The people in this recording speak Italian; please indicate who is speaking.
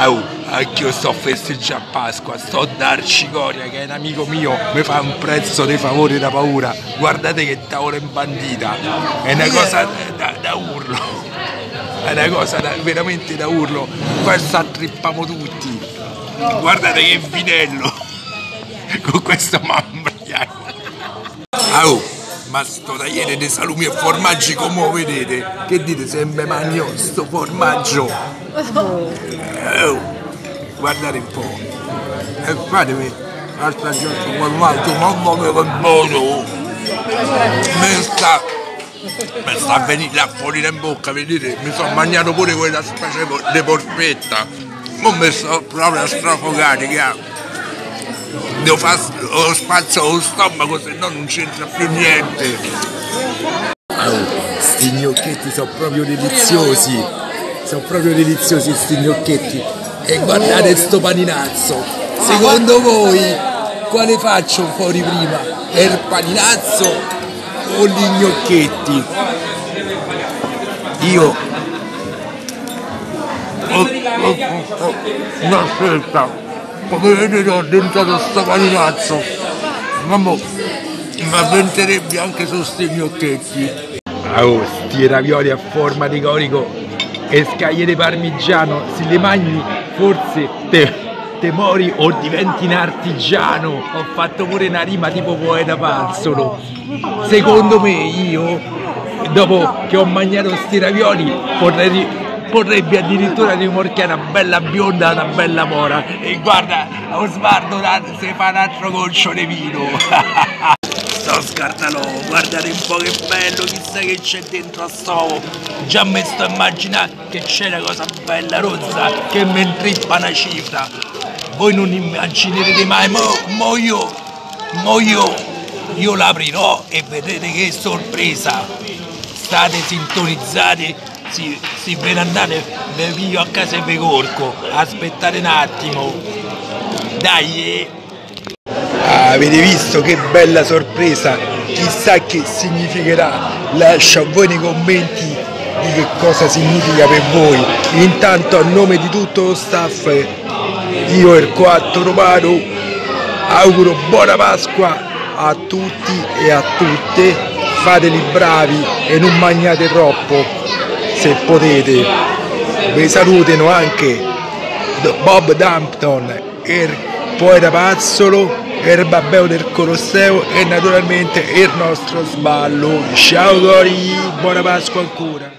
Speaker 1: Anch'io sto festeggiando Pasqua, sto da Arcicoria che è un amico mio, mi fa un prezzo dei favori da paura. Guardate che tavola imbandita, è una cosa da urlo, è una cosa veramente da urlo. Questo attrippiamo tutti, guardate che vinello, con questo mambriaco. Ma sto tagliere dei salumi e formaggi come lo vedete? Che dite, se me mangio sto formaggio? Guardate un po'. E fatemi altra giorno formaggio, mamma mia che buono! Mi sta a venire la fuori in bocca, vedete? Mi sono mangiato pure quella specie di polpetta. Non mi sto proprio a strafogare, che devo fare lo spazio allo stomaco, se no non c'entra più niente. Sti gnocchetti sono proprio deliziosi, sti gnocchetti. E guardate sto paninazzo, secondo voi quale faccio fuori prima? Il paninazzo o gli gnocchetti? Io una scelta. Come vedete ho dentato sto paninazzo, mamma mi avventerebbe anche su sti gnocchetti. Sti ravioli a forma di corico e scaglie di parmigiano, se li mangi forse te mori o diventi un artigiano. Ho fatto pure una rima tipo poeta Panzolo. Secondo me io, dopo che ho mangiato sti ravioli, potrebbe addirittura rimorchiare una bella bionda, una bella mora. E guarda, lo sguardo se fa un altro goccio di vino. Sto scartalo, guardate un po' che bello, chissà che c'è dentro a sto. Già mi sto a immaginare che c'è una cosa bella rozza che mi intrippa una cifra. Voi non immaginerete mai, io l'aprirò e vedrete che sorpresa. State sintonizzati. Si ve ne andate, ve piglio a casa e ve corco. Aspettate un attimo. Dai! Avete visto che bella sorpresa? Chissà che significherà. Lascio a voi nei commenti di che cosa significa per voi. Intanto, a nome di tutto lo staff, io il Coatto Romano auguro buona Pasqua a tutti e a tutte. Fateli bravi e non mangiate troppo, se potete. Vi salutano anche Bob Dumpton, il poeta Pazzolo, il babbeo del Colosseo e naturalmente il nostro Sballo. Ciao Cori, buona Pasqua ancora.